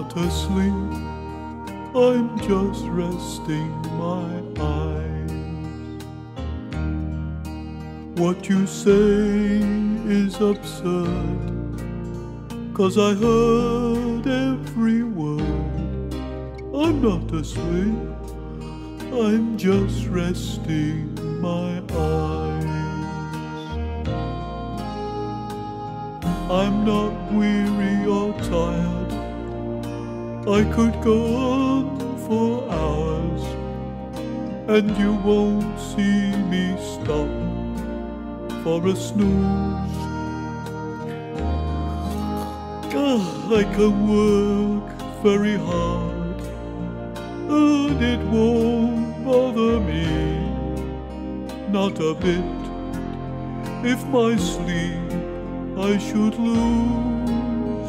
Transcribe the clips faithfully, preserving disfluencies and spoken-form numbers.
not asleep, I'm just resting my eyes. What you say is absurd, 'cause I heard every word. I'm not asleep, I'm just resting my eyes. I'm not weary or tired, I could go on for hours, and you won't see me stop for a snooze. Ah, I can work very hard, and it won't bother me, not a bit, if my sleep I should lose.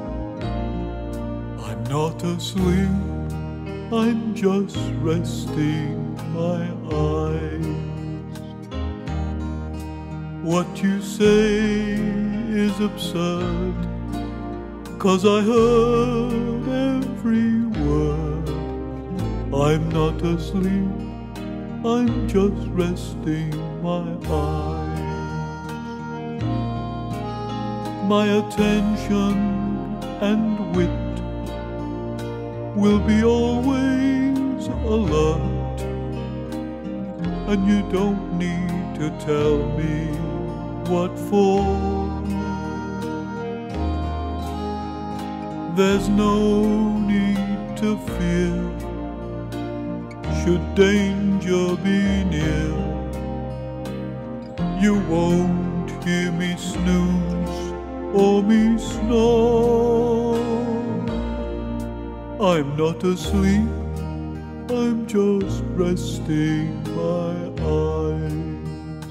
I'm not asleep, I'm just resting my eyes. What you say is absurd, 'cause I heard every word. I'm not asleep, I'm just resting my eyes. My attention and wit will be always alert, and you don't need to tell me what for. There's no need to fear, should danger be near. You won't hear me snooze or me snore. I'm not asleep, I'm just resting my eyes.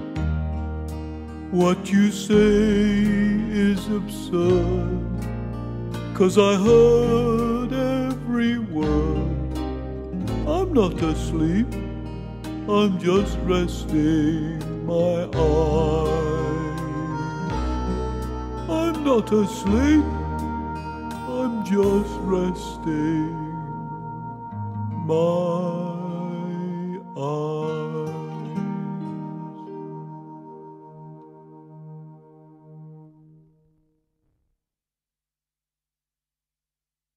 What you say is absurd, 'cause I heard every word. I'm not asleep, I'm just resting my eyes. I'm not asleep, I'm just resting my